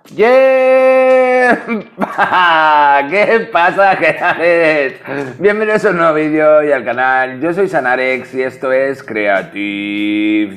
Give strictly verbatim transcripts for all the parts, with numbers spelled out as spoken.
¡Yeah! ¿Qué pasa, generales? Bienvenidos a un nuevo vídeo y al canal. Yo soy Sanarex y esto es Creative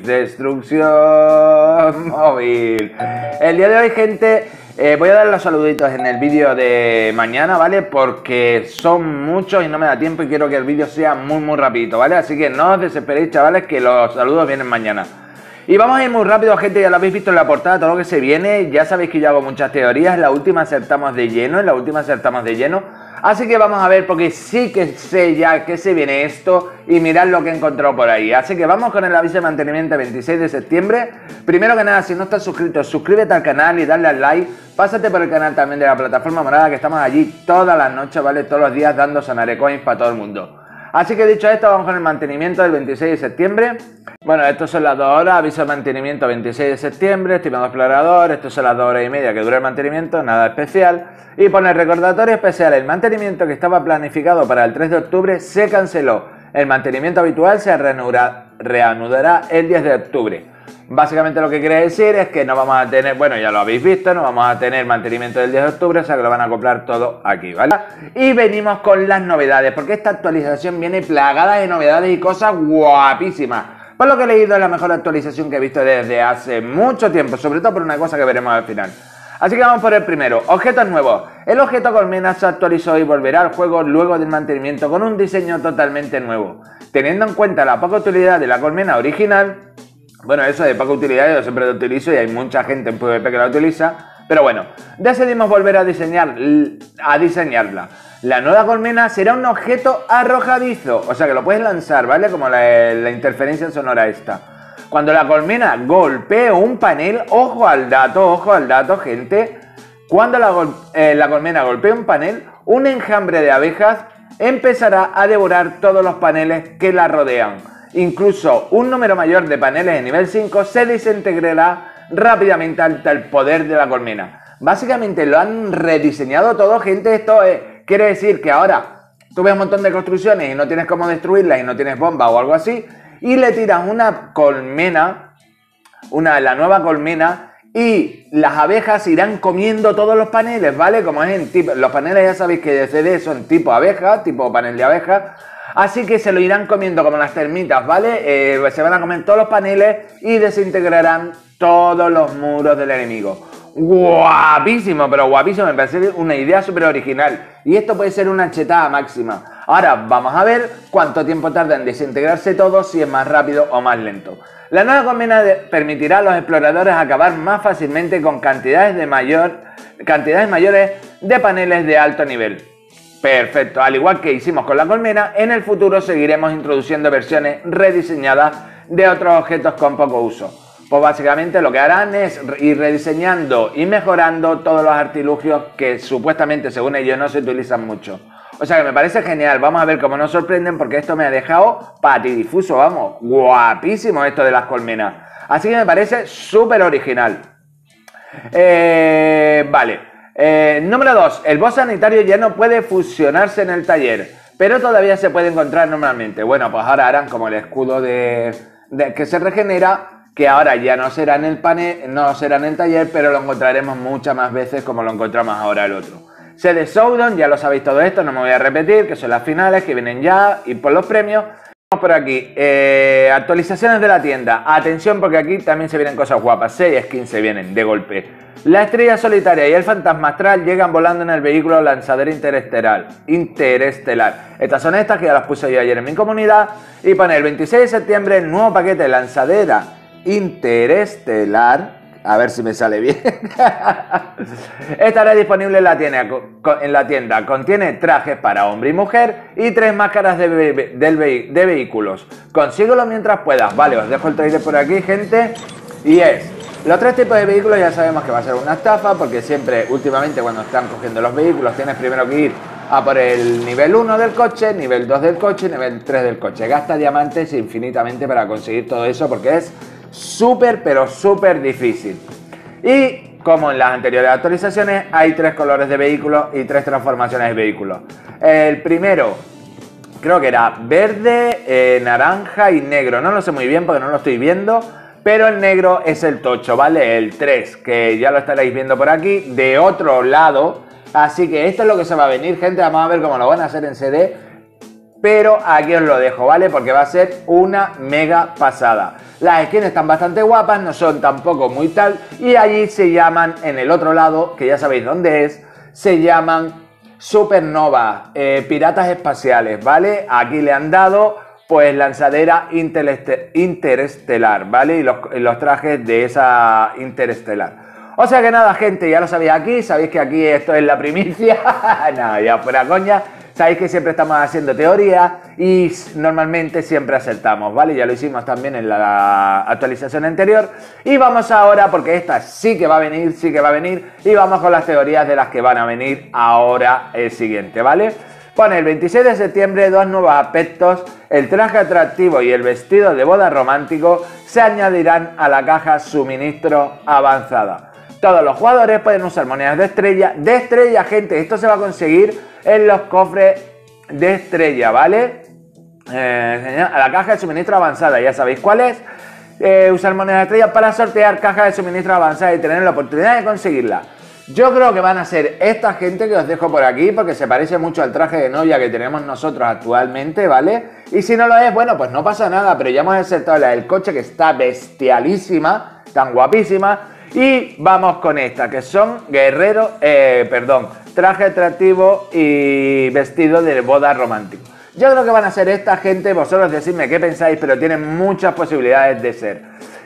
Destrucción Móvil. El día de hoy, gente, eh, voy a dar los saluditos en el vídeo de mañana, ¿vale? Porque son muchos y no me da tiempo y quiero que el vídeo sea muy muy rapidito, ¿vale? Así que no os desesperéis, chavales, que los saludos vienen mañana. Y vamos a ir muy rápido, gente, ya lo habéis visto en la portada, todo lo que se viene. Ya sabéis que yo hago muchas teorías, en la última acertamos de lleno, en la última acertamos de lleno. Así que vamos a ver, porque sí que sé ya que se viene esto y mirad lo que he encontrado por ahí. Así que vamos con el aviso de mantenimiento veintiséis de septiembre. Primero que nada, si no estás suscrito, suscríbete al canal y dale al like. Pásate por el canal también de la plataforma morada, que estamos allí todas las noches, ¿vale? Todos los días dando Sanarecoins para todo el mundo. Así que dicho esto, vamos con el mantenimiento del veintiséis de septiembre. Bueno, estos son las dos horas, aviso de mantenimiento veintiséis de septiembre, estimado explorador, estos son las dos horas y media que dura el mantenimiento, nada especial. Y pone recordatorio especial, el mantenimiento que estaba planificado para el tres de octubre se canceló. El mantenimiento habitual se reanudará, reanudará el diez de octubre. Básicamente lo que quiere decir es que no vamos a tener, bueno, ya lo habéis visto, no vamos a tener mantenimiento del diez de octubre, o sea que lo van a acoplar todo aquí, ¿vale? Y venimos con las novedades, porque esta actualización viene plagada de novedades y cosas guapísimas. Por lo que he leído, es la mejor actualización que he visto desde hace mucho tiempo, sobre todo por una cosa que veremos al final. Así que vamos por el primero, objetos nuevos. El objeto colmena se actualizó y volverá al juego luego del mantenimiento con un diseño totalmente nuevo. Teniendo en cuenta la poca utilidad de la colmena original, bueno, eso de poca utilidad yo siempre lo utilizo y hay mucha gente en PvP que la utiliza, pero bueno, decidimos volver a, diseñar, a diseñarla. La nueva colmena será un objeto arrojadizo, o sea que lo puedes lanzar, ¿vale? Como la, la interferencia sonora esta. Cuando la colmena golpee un panel, ojo al dato, ojo al dato, gente. Cuando la, eh, la colmena golpee un panel, un enjambre de abejas empezará a devorar todos los paneles que la rodean. Incluso un número mayor de paneles de nivel cinco se desintegrará rápidamente ante el poder de la colmena. Básicamente lo han rediseñado todo, gente. Esto eh, quiere decir que ahora tú ves un montón de construcciones y no tienes cómo destruirlas y no tienes bomba o algo así, y le tiras una colmena, una, la nueva colmena, y las abejas irán comiendo todos los paneles, ¿vale? Como es en tipo, los paneles ya sabéis que de C D son tipo abeja, tipo panel de abeja. Así que se lo irán comiendo como las termitas, ¿vale? Eh, se van a comer todos los paneles y desintegrarán todos los muros del enemigo. Guapísimo, pero guapísimo, me parece una idea súper original. Y esto puede ser una chetada máxima. Ahora vamos a ver cuánto tiempo tarda en desintegrarse todo, si es más rápido o más lento. La nueva colmena permitirá a los exploradores acabar más fácilmente con cantidades, de mayor, cantidades mayores de paneles de alto nivel. Perfecto, al igual que hicimos con la colmena, en el futuro seguiremos introduciendo versiones rediseñadas de otros objetos con poco uso. Pues básicamente lo que harán es ir rediseñando y mejorando todos los artilugios que supuestamente, según ellos, no se utilizan mucho. O sea que me parece genial, vamos a ver cómo nos sorprenden, porque esto me ha dejado patidifuso, vamos, guapísimo esto de las colmenas. Así que me parece súper original. Eh, vale. Eh, número dos. El boss sanitario ya no puede fusionarse en el taller, pero todavía se puede encontrar normalmente. Bueno, pues ahora harán como el escudo de, de que se regenera, que ahora ya no será en el panel, no será en el taller, pero lo encontraremos muchas más veces como lo encontramos ahora el otro. Sede Showdown, ya lo sabéis todo esto, no me voy a repetir, que son las finales que vienen ya y por los premios. Vamos por aquí, eh, actualizaciones de la tienda. Atención, porque aquí también se vienen cosas guapas. seis skins se vienen de golpe. La estrella solitaria y el fantasma astral llegan volando en el vehículo lanzadera interestelar. Interestelar. Estas son estas que ya las puse yo ayer en mi comunidad. Y pone el veintiséis de septiembre el nuevo paquete lanzadera interestelar. A ver si me sale bien. Estará disponible en la, tienda, en la tienda. Contiene trajes para hombre y mujer y tres máscaras de, de, de vehículos. Consíguelo mientras puedas. Vale, os dejo el trailer por aquí, gente. Y es... Los tres tipos de vehículos ya sabemos que va a ser una estafa, porque siempre, últimamente, cuando están cogiendo los vehículos, tienes primero que ir a por el nivel uno del coche, nivel dos del coche, nivel tres del coche. Gasta diamantes infinitamente para conseguir todo eso, porque es súper, pero súper difícil. Y, como en las anteriores actualizaciones, hay tres colores de vehículos y tres transformaciones de vehículos. El primero, creo que era verde, eh, naranja y negro. No lo sé muy bien porque no lo estoy viendo. pero el negro es el tocho, ¿vale? El tres, que ya lo estaréis viendo por aquí, de otro lado. Así que esto es lo que se va a venir, gente. Vamos a ver cómo lo van a hacer en C D. Pero aquí os lo dejo, ¿vale? Porque va a ser una mega pasada. Las skins están bastante guapas, no son tampoco muy tal. Y allí se llaman, en el otro lado, que ya sabéis dónde es, se llaman Supernova, eh, piratas espaciales, ¿vale? Aquí le han dado, pues, lanzadera interestelar, ¿vale? Y los, y los trajes de esa interestelar. O sea que nada, gente, ya lo sabéis aquí, sabéis que aquí esto es la primicia. No, ya fuera coña. Sabéis que siempre estamos haciendo teoría y normalmente siempre acertamos, ¿vale? Ya lo hicimos también en la actualización anterior. Y vamos ahora, porque esta sí que va a venir, sí que va a venir. Y vamos con las teorías de las que van a venir ahora el siguiente, ¿vale? Pone el veintiséis de septiembre dos nuevos aspectos. El traje atractivo y el vestido de boda romántico se añadirán a la caja suministro avanzada. Todos los jugadores pueden usar monedas de estrella. De estrella, gente, esto se va a conseguir en los cofres de estrella, ¿vale? Eh, a la caja de suministro avanzada, ya sabéis cuál es. Eh, usar monedas de estrella para sortear cajas de suministro avanzada y tener la oportunidad de conseguirla. Yo creo que van a ser esta gente que os dejo por aquí, porque se parece mucho al traje de novia que tenemos nosotros actualmente, ¿vale? Y si no lo es, bueno, pues no pasa nada, pero ya hemos acertado la del coche, que está bestialísima, tan guapísima. Y vamos con esta, que son guerreros, eh, perdón, traje atractivo y vestido de boda romántico. Yo creo que van a ser esta gente, vosotros decidme qué pensáis, pero tienen muchas posibilidades de ser.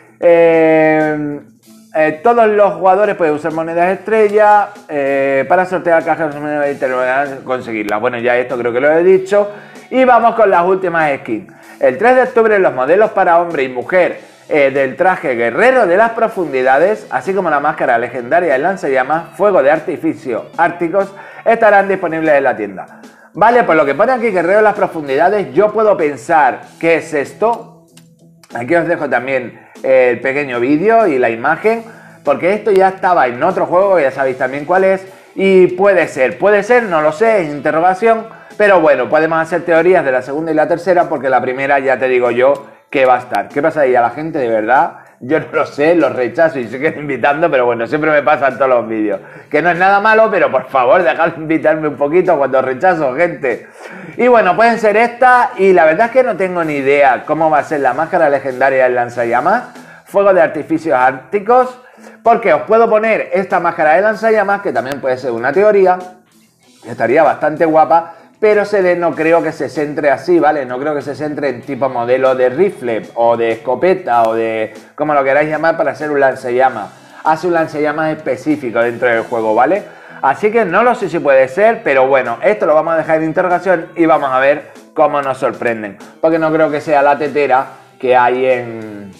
Eh, eh, todos los jugadores pueden usar monedas estrella eh, para sortear cajas de monedas y conseguirlas. Bueno, ya esto creo que lo he dicho. Y vamos con las últimas skins. El tres de octubre los modelos para hombre y mujer Eh, del traje guerrero de las profundidades, así como la máscara legendaria del lanzallamas, fuego de artificio árticos, estarán disponibles en la tienda. Vale, pues lo que pone aquí guerrero de las profundidades, yo puedo pensar ¿qué es esto? Aquí os dejo también el pequeño vídeo y la imagen, porque esto ya estaba en otro juego, ya sabéis también cuál es, y puede ser, puede ser, no lo sé, es interrogación, pero bueno, podemos hacer teorías de la segunda y la tercera, porque la primera ya te digo yo que va a estar. ¿Qué pasa ahí a la gente de verdad? Yo no lo sé, los rechazo y siguen invitando, pero bueno, siempre me pasan todos los vídeos. Que no es nada malo, pero por favor, dejad de invitarme un poquito cuando rechazo, gente. Y bueno, pueden ser estas, y la verdad es que no tengo ni idea cómo va a ser la máscara legendaria del lanzallamas, fuego de artificios árticos, porque os puedo poner esta máscara de lanzallamas, que también puede ser una teoría, que estaría bastante guapa, pero se le, no creo que se centre así, ¿vale? No creo que se centre en tipo modelo de rifle o de escopeta o de como lo queráis llamar para hacer un lanzallamas. Hace un lanzallamas específico dentro del juego, ¿vale? Así que no lo sé si puede ser, pero bueno, esto lo vamos a dejar en interrogación y vamos a ver cómo nos sorprenden. Porque no creo que sea la tetera que hay en,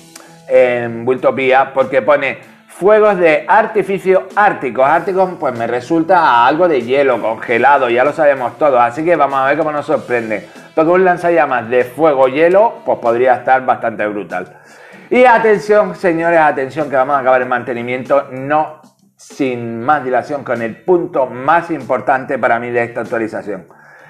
en Buildtopia, porque pone fuegos de artificio árticos. Árticos, pues me resulta a algo de hielo, congelado, ya lo sabemos todos. Así que vamos a ver cómo nos sorprende. Porque un lanzallamas de fuego-hielo, pues podría estar bastante brutal. Y atención, señores, atención, que vamos a acabar el mantenimiento, no sin más dilación, con el punto más importante para mí de esta actualización.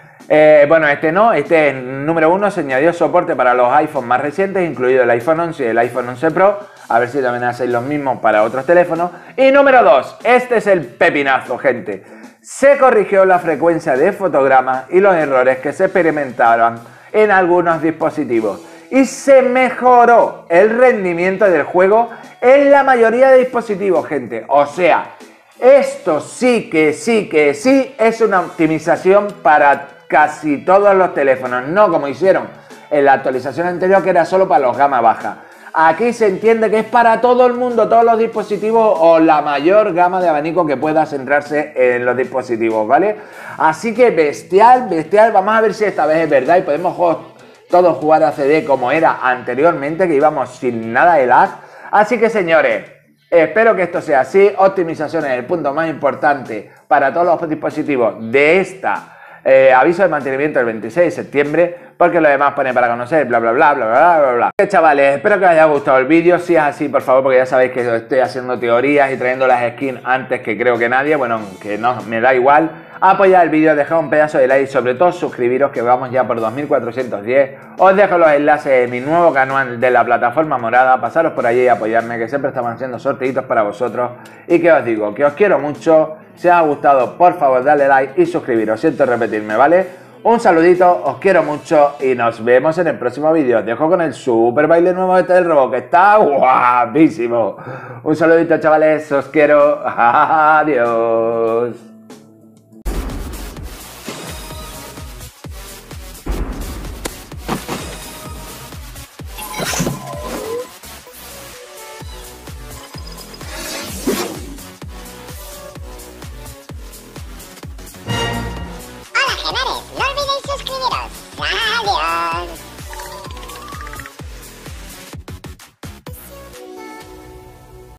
Eh, bueno, este no, este es número uno, se añadió soporte para los iPhones más recientes, incluido el iPhone once y el iPhone once Pro. A ver si también hacéis los mismos para otros teléfonos. Y número dos, este es el pepinazo, gente. Se corrigió la frecuencia de fotogramas y los errores que se experimentaban en algunos dispositivos. Y se mejoró el rendimiento del juego en la mayoría de dispositivos, gente. O sea, esto sí que sí que sí es una optimización para casi todos los teléfonos. No como hicieron en la actualización anterior, que era solo para los gama baja. Aquí se entiende que es para todo el mundo, todos los dispositivos o la mayor gama de abanico que pueda centrarse en los dispositivos, ¿vale? Así que bestial, bestial. Vamos a ver si esta vez es verdad y podemos todos jugar a C D como era anteriormente, que íbamos sin nada de lag. Así que, señores, espero que esto sea así. Optimización es el punto más importante para todos los dispositivos de esta Eh, aviso de mantenimiento el veintiséis de septiembre, porque lo demás pone para conocer, bla, bla, bla, bla, bla, bla, bla. Ok, chavales, espero que os haya gustado el vídeo. Si es así, por favor, porque ya sabéis que estoy haciendo teorías y trayendo las skins antes que creo que nadie. Bueno, que no, me da igual. Apoyad el vídeo, dejad un pedazo de like y sobre todo suscribiros, que vamos ya por dos mil cuatrocientos diez. Os dejo los enlaces de mi nuevo canal de la plataforma morada. Pasaros por allí y apoyarme, que siempre estamos haciendo sorteitos para vosotros. Y que os digo, que os quiero mucho. Si os ha gustado, por favor, dale like y suscribiros. Siento repetirme, ¿vale? Un saludito, os quiero mucho y nos vemos en el próximo vídeo. Os dejo con el super baile nuevo este del robot, que está guapísimo. Un saludito, chavales, os quiero. Adiós.